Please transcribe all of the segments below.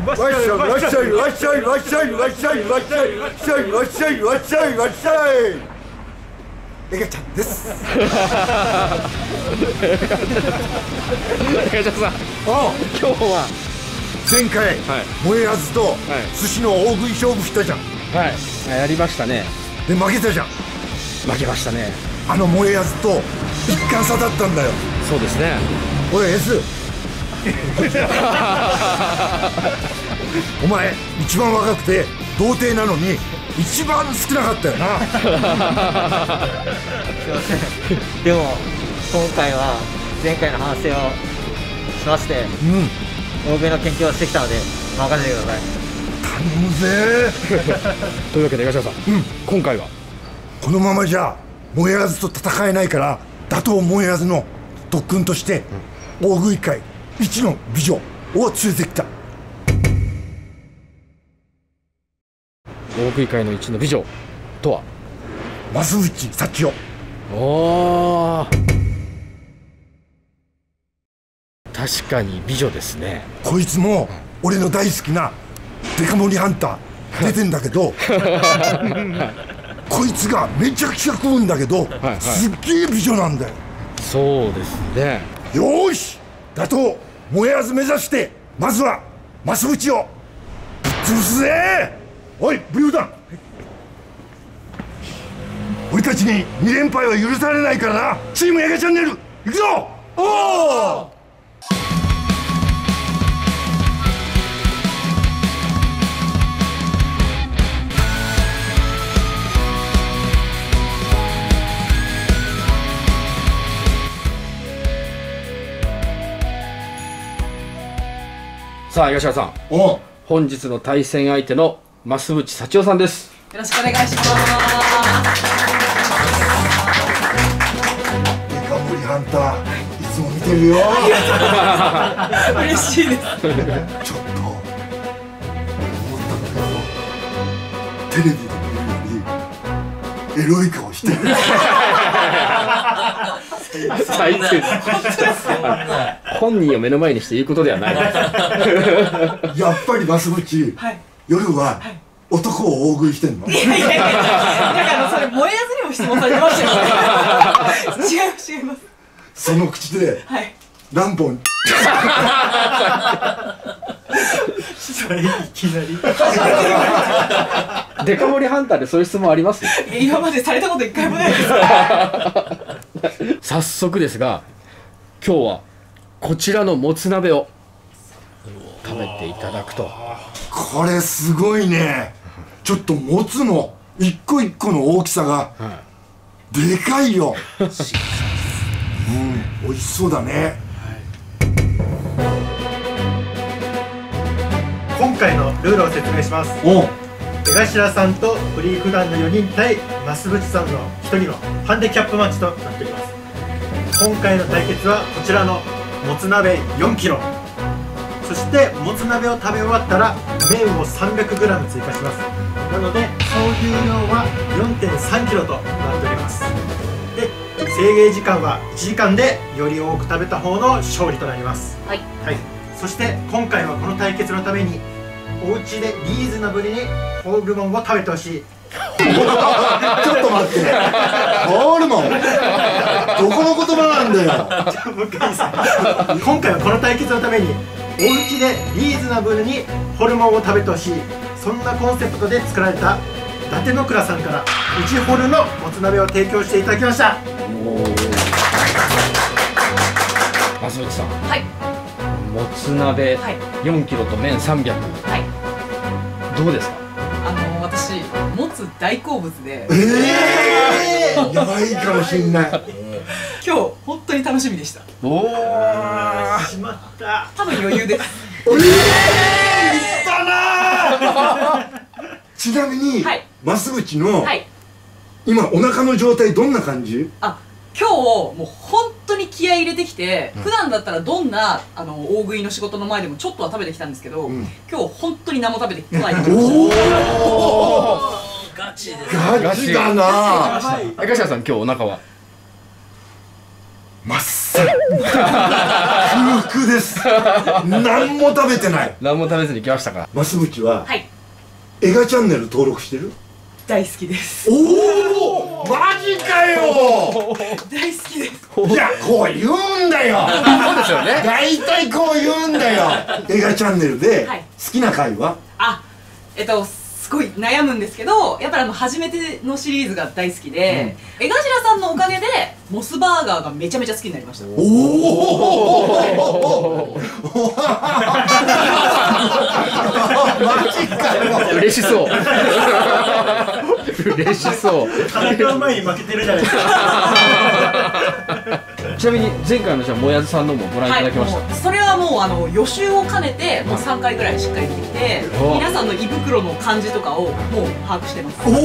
わっしゃいわっしゃいわっしゃいわっしゃいわっしゃいわっしゃいわっしゃいわっしゃいわっしゃいわっしゃい。エガちゃんです。 エガちゃんさん、今日は前回燃えあずと寿司の大食い勝負したじゃん。 はい、やりましたね。 で負けたじゃん。 負けましたね。 あの燃えあずと一貫差だったんだよ。 そうですね。 おい S お前一番若くて童貞なのに一番少なかったよな。 すいません。でも今回は前回の反省をしまして、大食いの研究をしてきたので任せてください。 頼むぜ。 というわけで東山さん、今回はこのままじゃ燃えあずと戦えないから打倒燃えあずの特訓として大食い界一の美女を連れてきた。 大食い界の一の美女とは増渕幸代。 おー、確かに美女ですね。 こいつも俺の大好きなデカ盛りハンター出てんだけどこいつがめちゃくちゃ食うんだけど、すっげえ美女なんだよ。 そうですね。 よーし、打倒燃えあず目指してまずは増渕をぶっ潰すぜ。おい武勇団、俺たちに2連敗は許されないからな。チームエガチャンネル行くぞ。おお、 さあ東山さん、本日の対戦相手の増渕幸代さんです。 よろしくお願いします。 デカ盛りハンターいつも見てるよ。 嬉しいです。 ちょっと思ったんだけど、テレビで見るよりエロい顔してる。 最低。本人を目の前にして言うことではない。 やっぱり増渕、夜は男を大食いしてんの？ いやいやいや、だからそれ燃えあずにも質問されてましたよね。違います。 その口で何本いきなりデカ盛りハンターでそういう質問あります？ 今までされたこと一回もないです。 早速ですが、今日はこちらのもつ鍋を食べていただくと。 これすごいね。ちょっともつの一個一個の大きさがでかいよ。美味しそうだね。 今回のルールを説明します。江頭さんとフリーク団の4人対増渕さんの1人のハンデキャップマッチとなっております。今回の対決はこちらのもつ鍋 4kg、 そしてもつ鍋を食べ終わったら麺を 300g 追加します。なので総重量は 4.3kg となっております。で、制限時間は1時間でより多く食べた方の勝利となります。はい、そして今回はこの対決のためにお家でリーズナブルにホルモンを食べてほしい。 ちょっと待って、ホルモンどこの言葉なんだよ。 今回はこの対決のためにお家でリーズナブルにホルモンを食べてほしい、そんなコンセプトで作られた伊達の倉さんからうちホルのもつ鍋を提供していただきました。 増渕さん、もつ鍋 4kg と麺300、どうですか？ 私もつ大好物で、 やばいかもしんない。 今日本当に楽しみでした。 おお、 しまった。 多分余裕です。 いったな。ちなみに増渕の今お腹の状態どんな感じ？ 今日もう本当に気合い入れてきて、普段だったらどんな大食いの仕事の前でもちょっとは食べてきたんですけど、今日本当に何も食べてこないと思いました。 ガチです。ガチだな。 東山さん、今日お腹はまっさら。 空腹です。何も食べてない。 何も食べずに来ましたか。 増渕ははい、 映画チャンネル登録してる？ 大好きです。 おお、マジかよ。 大好きです。 いや、こう言うんだよ。 そうですよね。 大体こう言うんだよ。映画チャンネルで好きな回は？ すごい悩むんですけど、やっぱり初めてのシリーズが大好きで、江頭さんのおかげでモスバーガーがめちゃめちゃ好きになりました。 おお。マジかよ。 嬉しそう。嬉しそう。 戦う前に負けてるじゃないですか。 ちなみに前回のじゃあもやずさんのもご覧いただきました。 はい、それはもう予習を兼ねてもう3回ぐらいしっかり見てきて、皆さんの胃袋の感じとかをもう把握してます。おお。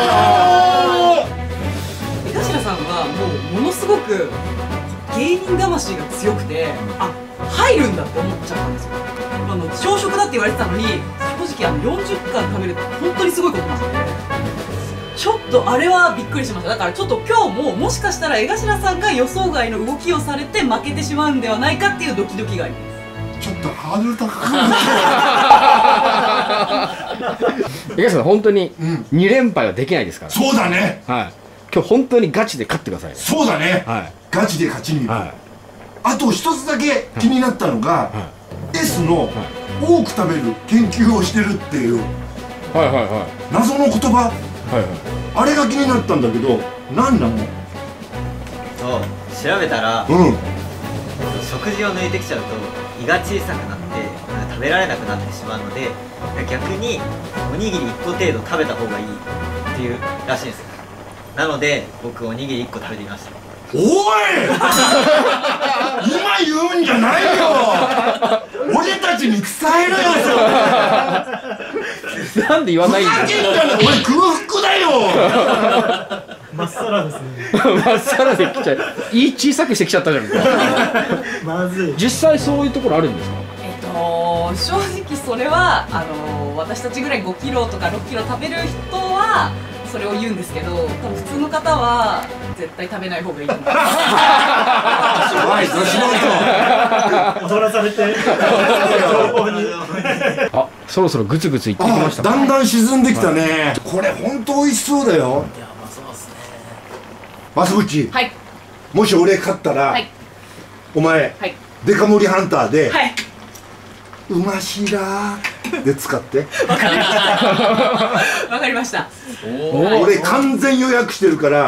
江頭さんはものすごく芸人魂が強くて、入るんだって思っちゃったんですよ。朝食だって言われてたのに、正直40貫食べるって本当にすごいことなんで、ちょっとあれはびっくりしました。だからちょっと今日ももしかしたら江頭さんが予想外の動きをされて負けてしまうんではないかっていうドキドキがあります。 ちょっとハードル高く江頭さん本当に2連敗はできないですから。 そうだね。 はい。今日本当にガチで勝ってください。 そうだね。はい。ガチで勝ちに行く。あと一つだけ気になったのが、S の多く食べる研究をしてるっていう謎の言葉、あれが気になったんだけど、何なの？ そう調べたら、食事を抜いてきちゃうと胃が小さくなって食べられなくなってしまうので、逆におにぎり1個程度食べた方がいいっていうらしいんですよ。なので僕おにぎり1個食べてみました。 おい今言うんじゃないよ。俺たちに伝えろよ。 なんで言わないんだよ。 俺空腹だよ。 まっさらですね。 まっさらで来ちゃう。胃小さくしてきちゃったじゃん。 まずい。 実際そういうところあるんですか？ 正直それは私たちぐらい5キロとか6キロ食べる人はそれを言うんですけど、多分普通の方は絶対食べない方がいいと思います。 踊らされてそろそろグツグツいってきましたか？ だんだん沈んできたね。これ本当美味しそうだよ。 いや、まあそうですね。 増渕、 はい、 もし俺勝ったら、お前デカ盛りハンターでうましらで使って。 わかりました。 俺完全予約してるから、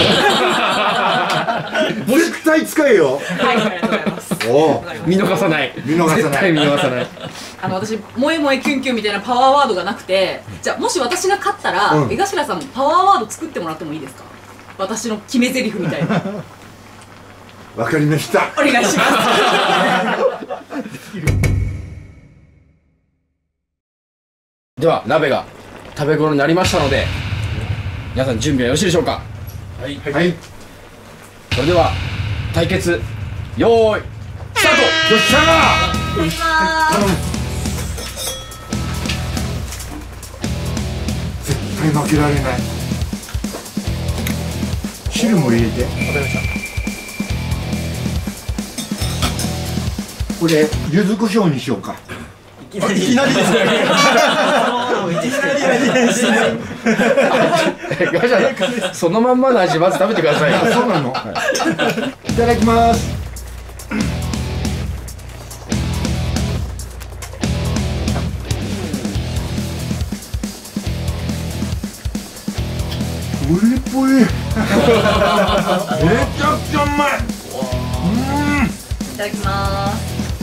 絶対使えよ。 はい、ありがとうございます。 見逃さない。 見逃さない。 絶対見逃さない。 私萌え萌えキュンキュンみたいなパワーワードがなくて、じゃあもし私が勝ったら、江頭さんパワーワード作ってもらってもいいですか？私の決め台詞みたいな。 わかりました。 お願いします。 では鍋が食べ頃になりましたので、皆さん準備はよろしいでしょうか？ はい。 それでは対決よーいスタート。 よっしゃー。 いただきます。 絶対負けられない。汁も入れて。わかりました。これ柚子胡椒にしようか。 いきなりですね。 そのまんまの味まず食べてください。 そうなの。いただきます。プリプリ。めちゃくちゃうまい。 いただきます。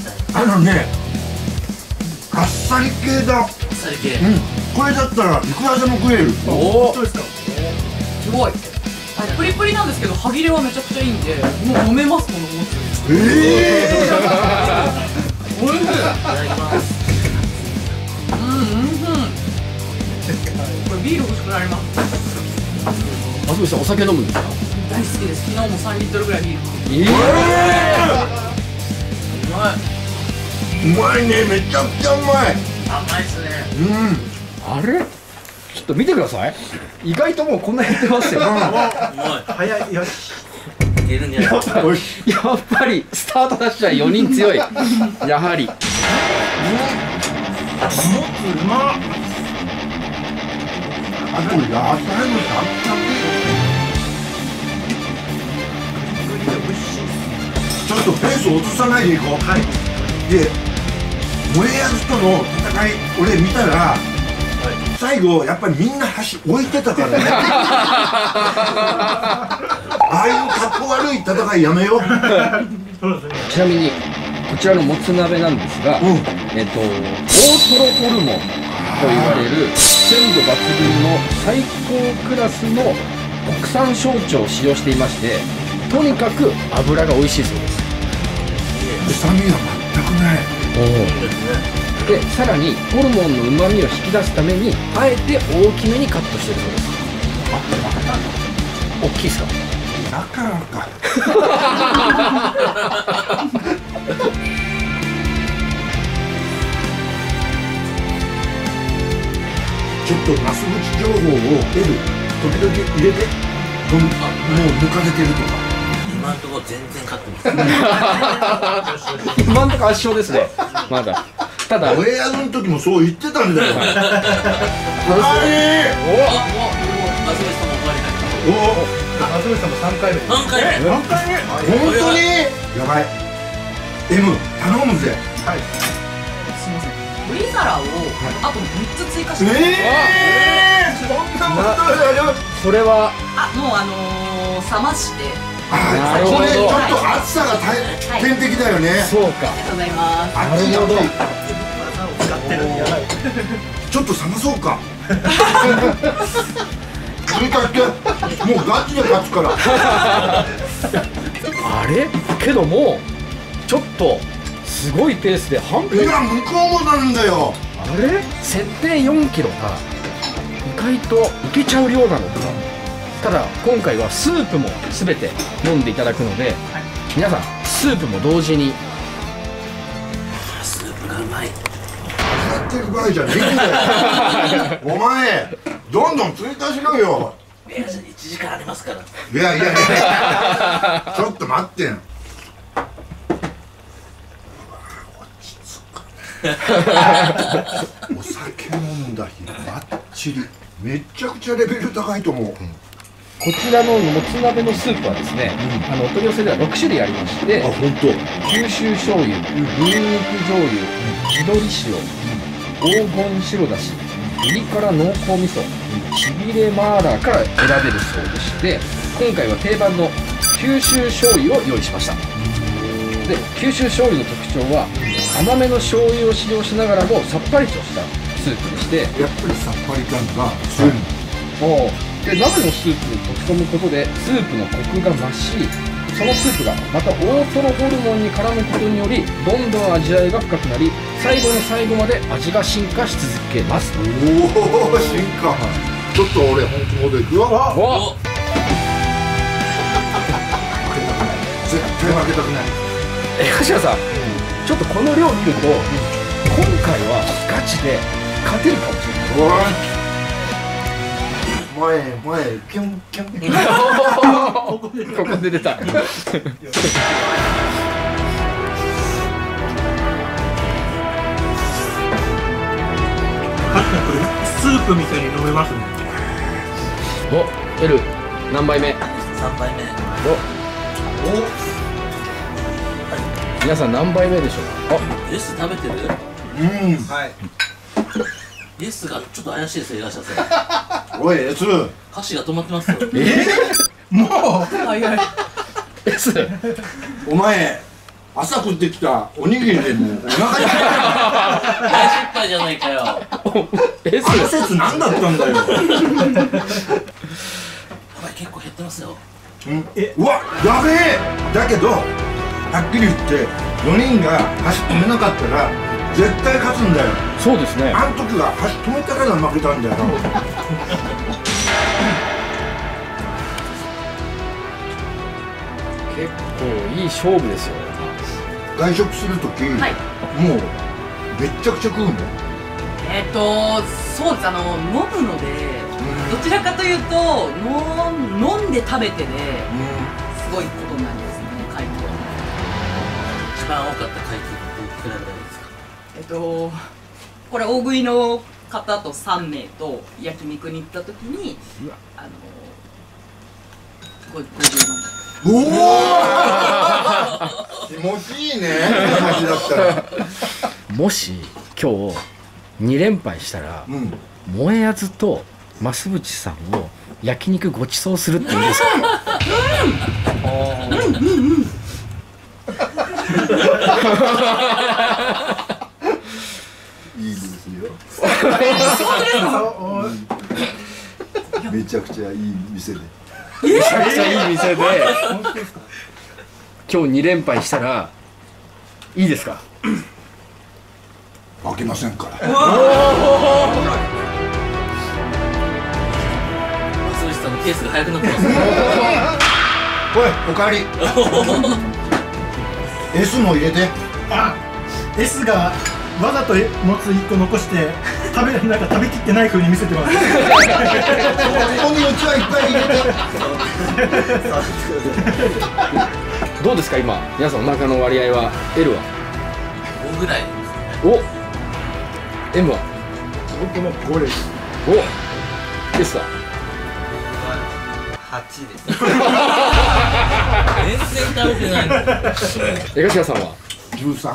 あっさり系だ。あっさり系。これだったらいくらでも食える。 おお。 どうですか？ すごい。プリプリなんですけど歯切れはめちゃくちゃいいんで、もう飲めますこのお餅。 おいしい。 いただきます。これビール欲しくなります。 松渕さんお酒飲むんですか？ 大好きです。昨日も3リットルぐらいビール飲んで。 うまいね。めちゃくちゃうまい。 甘いですね。 あれちょっと見てください。意外ともうこんなやってますよ。 早い。よし。 けるんじゃないですか。 やっぱりスタートダッシュは4人強い。やはり。 うまっ。 あと野菜のシャキシャキ。ちょっとペース落とさないでいこう。はい。で、燃えやずとの戦い、俺見たら、最後やっぱりみんな箸置いてたからね。ああいう格好悪い戦いやめよう。 ちなみにこちらのもつ鍋なんですが、大トロホルモンと言われる鮮度抜群の最高クラスの国産焼酎を使用していまして、とにかく脂が美味しいそうです。 臭みは全くない。 で、さらにホルモンの旨味を引き出すためにあえて大きめにカットしているそうです。大きいですか？ だからか。ちょっとマス口情報を得る、時々入れて、もう抜かれてるとか。 今のところ全然勝ってます。 今んとこ圧勝ですね。まだ。ただ親父の時もそう言ってたんだよ。 あ、もう、松口さんも終わりない。 松口さんも3回目。 何回目？ 本当にやばい。 M 頼むぜ。 すみません、鶏皿をあと3つ追加して、 そんなことやる。 それはもう冷まして。 これちょっと暑さが天敵だよね。 そうか。 ありがとうございます。 なるほど。 ちょっと冷まそうか。振り返って、もうガチで勝つから。 あれけどもちょっとすごいペースで半分。 いや、向こうもなんだよ。 あれ設定4キロが意外といけちゃう量なのか。ただ今回はスープも全て飲んでいただくので、皆さんスープも同時に。 スープがうまい。 やってる場合じゃねえんだよ。お前どんどん追加しろよ。 いや、1時間ありますから。 いやちょっと待ってん。お酒飲んだ日バッチリ。めっちゃくちゃレベル高いと思う。 こちらのもつ鍋のスープはですね、お取り寄せでは6種類ありまして、 本当。 九州醤油、ニンニク醤油、地鶏塩、黄金白だし、ピリ辛濃厚味噌、しびれマーラーから選べるそうでして、今回は定番の九州醤油を用意しました。で、九州醤油の特徴は甘めの醤油を使用しながらもさっぱりとしたスープでして、 やっぱりさっぱり感が強い。 で、鍋のスープに溶き込むことでスープのコクが増し、そのスープがまた大トロホルモンに絡むことによりどんどん味わいが深くなり、最後の最後まで味が進化し続けます。 おお、進化。ちょっと俺本気モードいくよ。絶対負けたくない。 柏さん、ちょっとこの量見ると、今回はガチで勝てるかもしれない。 前キュンキュン。 ここで出た。 勝ったこれスープみたいに飲めますね。 お、L 何杯目？ 3杯目。 皆さん何杯目でしょうか？ イエス食べてる？ はい。 イエスがちょっと怪しいですよ、東田さん。 おい S。 箸が止まってますよ。 もう。 はい。 S。 お前朝食ってきたおにぎりでもうお腹に。 大失敗じゃないかよ。 S。 あの説何だったんだよ。 やばい、結構減ってますよ。 うわ、やべえ。だけどはっきり言って4人が箸止めなかったら絶対勝つんだよ。 そうですね。 あの時は箸止めたから負けたんだよ。 結構いい勝負ですよ。 外食する時、もうめっちゃくちゃ食うの？ そうです。飲むので、どちらかというと飲んで食べてで、 すごいことになりますね、回答。 一番多かった回答っていくらぐらいですか？ これ大食いの方と3名と焼肉に行った時に50万。 おお気持ちいいね話だったら。 もし今日2連敗したら、萌えやつと増渕さんを焼肉ごちそうするっていいですか？ いいですよ。めちゃくちゃいい店で。 めちゃくちゃいい店で今日2連敗したらいいですか？ 負けませんから。 松渕さんのペースが速くなってますね。 おいおかわり。S も入れて。 あ、S がわざともつ1個残して食べきってない風に見せてます。 ここにうちはいっぱい入れて。 どうですか今皆さんお腹の割合は L は 5ぐらいですね。 お M は僕も5です。 お S は 8です。 全然食べてないの。 江頭さんは 13。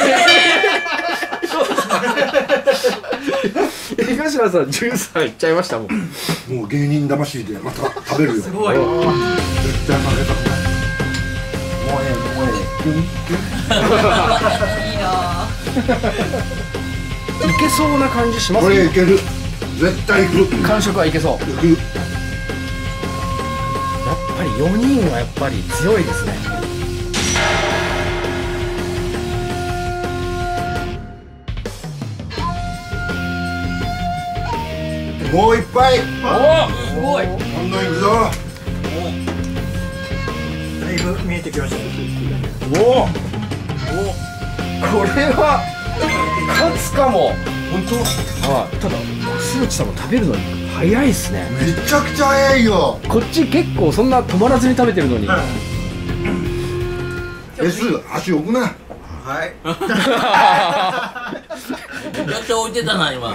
江頭さん13いっちゃいましたもん。 もう芸人魂でまた食べるよ。 すごい。 絶対負けたくない。もうキュンキュン。 いいなぁ。 いけそうな感じしますこね。 れいける。絶対いく。 感触はいけそう。 いく。 やっぱり4人はやっぱり強いですね。 もういっぱい。 すごい。 どんどんいくぞ。 だいぶ見えてきました。 おお、これは勝つかも。 本当？ はい。ただ増渕さんも食べるのに早いですね。 めちゃくちゃ早いよ。 こっち結構そんな止まらずに食べてるのに。 S 足置くな。 はい。 めっちゃ置いてたな今。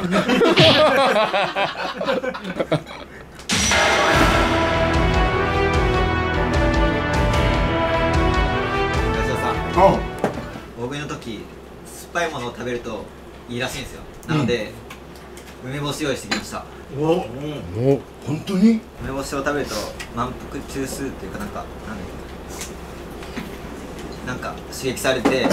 大食いの時酸っぱいものを食べるといいらしいんですよ。なので、梅干し用意してきました。 お本当に？ 梅干しを食べると満腹中枢っていうかなんか刺激されておいざ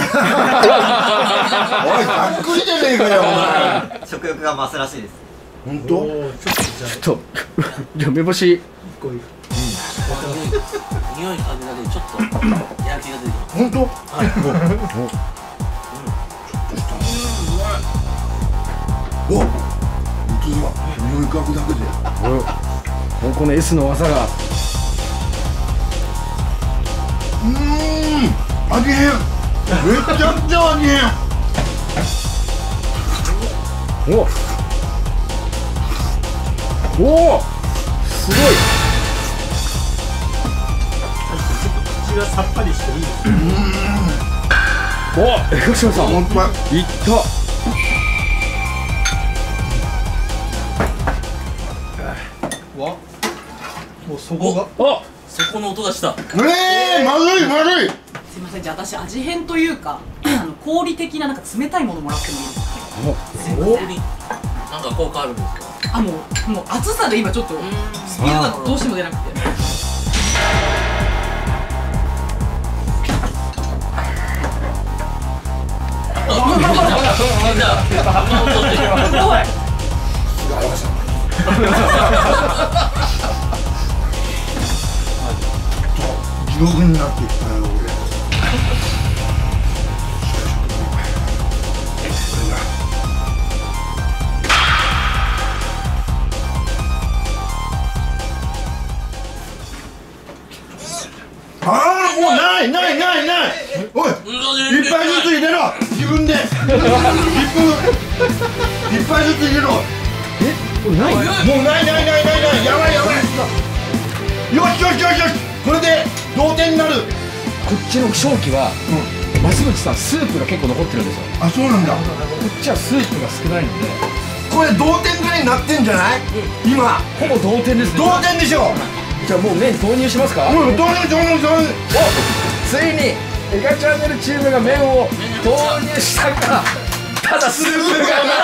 っくりじゃねえかよお前。 食欲が増すらしいです。 本当？ ちょっとじゃあ梅干し。 匂い嗅ぐだけでちょっとやる気が出てきます。 本当？はい。お、本当だ。匂い嗅ぐだけで。 もうこの S の技が。 味変。めちゃくちゃ味変。おおすごい。 口がさっぱりしていいです。 お江頭さん本当だ。 いった。 もうそこが。 あそこの音がした。 まずいまずい。 すいません、じゃあ私味変というか氷的ななんか冷たいものもらってもいいですか？すいません。 なんか効果あるんですか？ もう暑さで今ちょっとスピードがどうしても出なくて。 地獄になってきたよ俺。ああもうないおい一杯ずつ入れろ自分で一杯ずつ入れろ。 これない？ もうないやばいよしこれで同点になる。 こっちの勝機は増渕さんスープが結構残ってるんですよ。 あ、そうなんだ。 こっちはスープが少ないのでこれ同点ぐらいになってんじゃない？今ほぼ同点ですね。 同点でしょ。 じゃあもう麺投入しますか？ 同点。 ついにエガチャンネルチームが麺を投入したが、ただスープがない。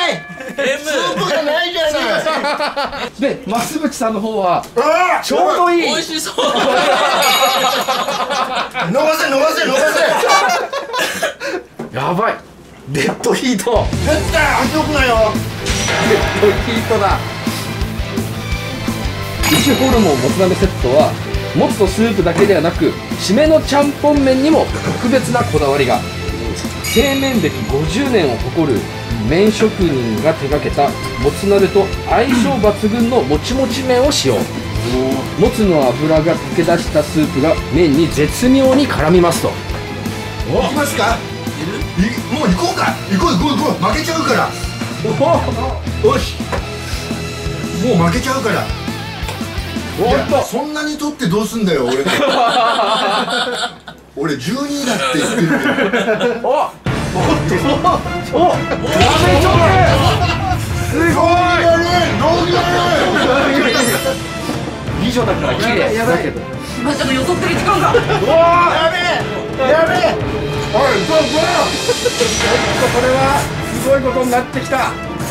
やばい。スープがないじゃない。 で、増渕さんの方はあちょうどいい。 美味しそう。 逃せ。 やばい。デッドヒート。 絶対足置くなよ。 デッドヒートだ。1ホルモンもつ鍋セットはもつとスープだけではなく締めのちゃんぽん麺にも特別なこだわりが。製麺歴50年を誇る麺職人が手掛けたもつ鍋と相性抜群のもちもち麺を使用。もつの脂が溶け出したスープが麺に絶妙に絡みますと。 行きますか？もう行こうか。行こう。負けちゃうから。よし。もう負けちゃうから。いや、そんなに取ってどうすんだよ、俺。俺12位だって言ってるけど。 おすごい。美女だから綺麗だけど。 今ちょっと予測的に違うんか。 やべえ。おい、ちょっとこれはすごいことになってきた。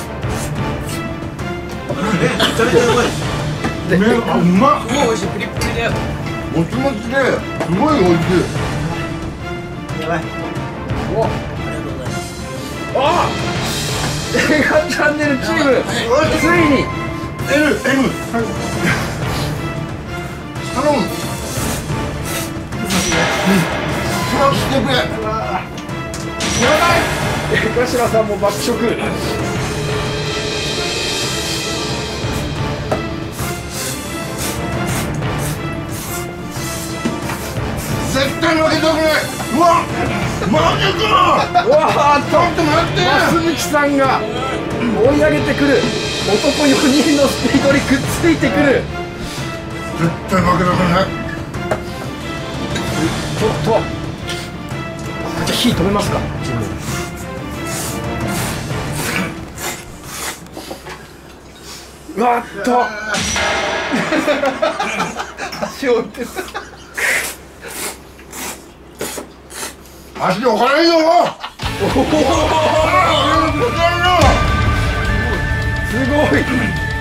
めちゃめちゃうまい。うまっ。 もう美味しい、プリップリで。 もちもちですごい美味しい。 やばい。 あエガチャンネルチームついに L 頼む。してくれ。 江頭さんも爆食。 絶対負けたくない。うわマジか。 うわちょっと待って。 増渕さんが追い上げてくる。男4人のスピードにくっついてくる。 絶対負けたくない。 ちょっとじゃあ火止めますか。うわっと足を打って足で置かないぞ。 すごい。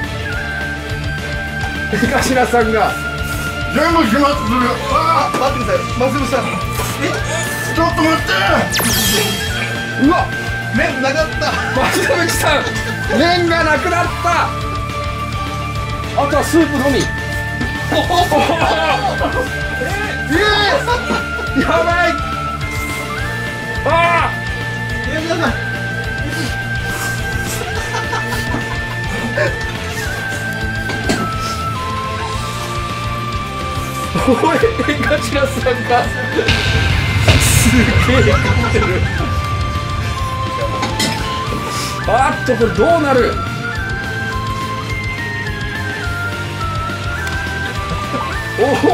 江頭さんが全部始末する。 あー、待ってください、増渕さん。 ちょっと待って。 うわ麺なかった。 増渕さん麺がなくなった。あとはスープのみ。やばい。あ皆さん。 おい江頭さんがすげえ食ってる。あっとこれどうなる。おお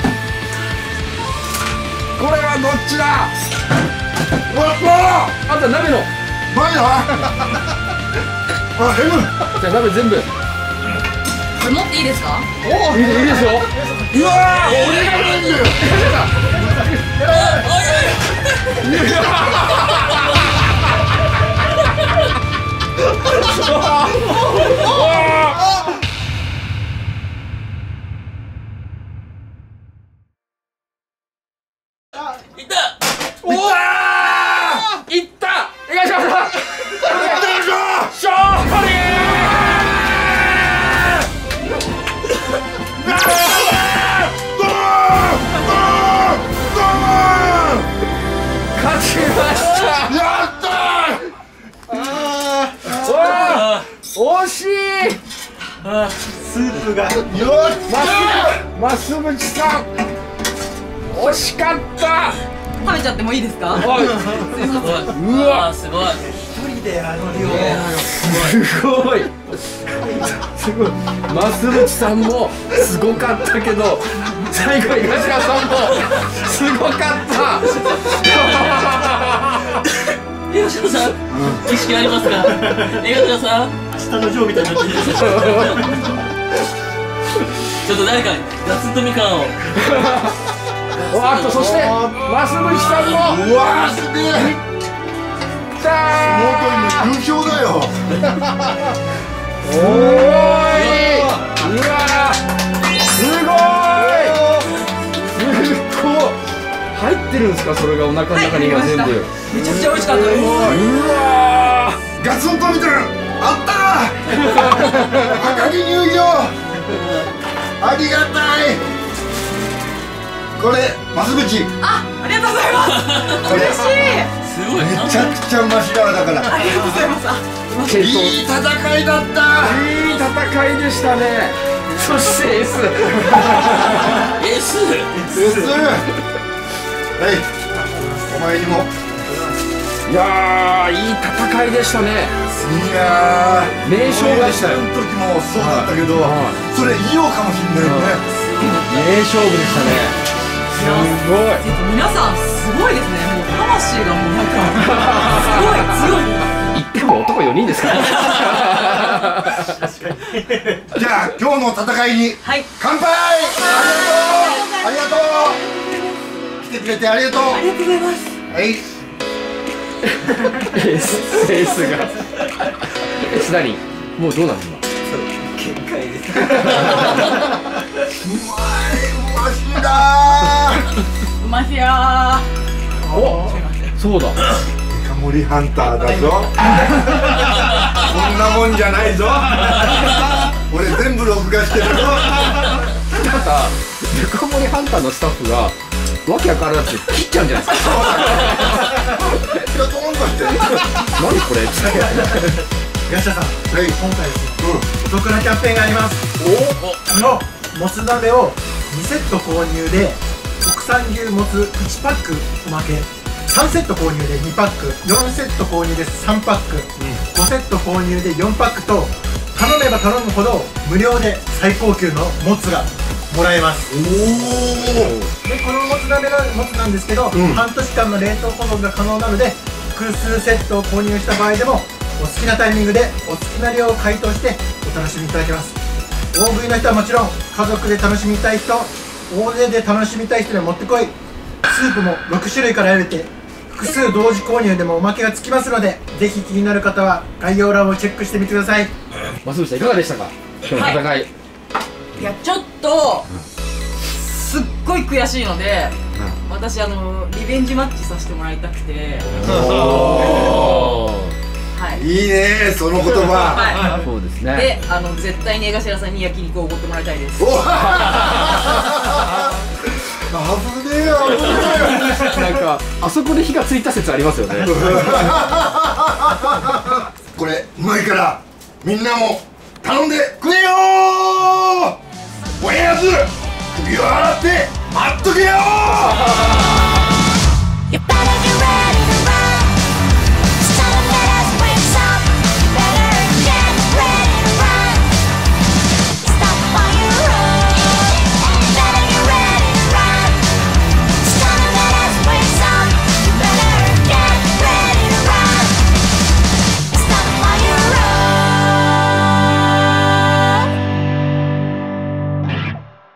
これはどっちだ。あんた鍋の前だ。あ、M。 じゃあ鍋全部これ持っていいですか？ いいですよ。うわー俺がなんだよ。 いったおおいった江頭さん勝利。勝ちました。 やったー。惜しい。 スープが。 ー。よっ。 増渕さん惜しかった。 食べちゃってもいいですか？ はい。 すごい。 うわすごい。 一人であの量。 すごい。 すごい。増渕さんもすごかったけど、最後江頭さんもすごかった。 江頭さん、知識ありますか？江頭さん、 明日のジョーみたいになっていいですか？ ちょっと誰かガツンとみかんを。 わーっと、そして増渕さんも。 うわー、すげえ。 さあ、 優勝だよ。 おーい。うわー、すごい。すごい。入ってるんですか、それがお腹の中に今全部。 めちゃくちゃ美味しかったです。 うわー。 ガツンと見てる。あったー。赤城乳業。ありがたい。これ増渕。 ありがとうございます。嬉しい。 すごい。 めちゃくちゃうましだから。 ありがとうございます。 いい戦いだった。 いい戦いでしたね。そして S。 S。はい、お前にも。 いやー、いい戦いでしたね。 いやー、 名勝負でしたよ。 その時もそうだったけど、それいいよかもしれないよね。 名勝負でしたね。すごい。 皆さんすごいですね。もう魂がもうなんかすごい強い。 言っても男4人ですから。 じゃあ今日の戦いに乾杯。ありがとう。来てくれてありがとう。 ありがとうございます。 はい。 エースが。何？もうどうなの今？ 限界です。 うましだうましやー。 お、そうだ。 デカ盛りハンターだぞ。こんなもんじゃないぞ。俺全部録画してるぞ。 なんかデカ盛りハンターのスタッフがわけわからなくて切っちゃうんじゃないですか。 いや、どんどんして何これ？ 東田さん、 はい、 今回ですね、お得なキャンペーンがあります。もつ鍋を2セット購入で国産牛もつ1パックおまけ、3セット購入で2パック、4セット購入で3パック、5セット購入で4パックと、頼めば頼むほど無料で最高級のもつがもらえます。でこのもつ鍋のもつなんですけど、半年間の冷凍保存が可能なので、複数セットを購入した場合でもお好きなタイミングでお好きな量を解凍してお楽しみいただけます。大食いの人はもちろん、家族で楽しみたい人、大勢で楽しみたい人にはもってこい。スープも6種類から選べて、複数同時購入でもおまけがつきますので、ぜひ気になる方は概要欄をチェックしてみてください。 増渕さんいかがでしたか、今日の戦い？ いや、ちょっとすっごい悔しいので、私リベンジマッチさせてもらいたくて。はい、 いいね、その言葉。 はい、 そうですね。 で、絶対に江頭さんに焼肉をおごってもらいたいです。 お危ねえよ、危ねなんかあそこで火がついた説ありますよね。 これうまいからみんなも頼んでくれよー。おやつ首を洗って待っとけよー。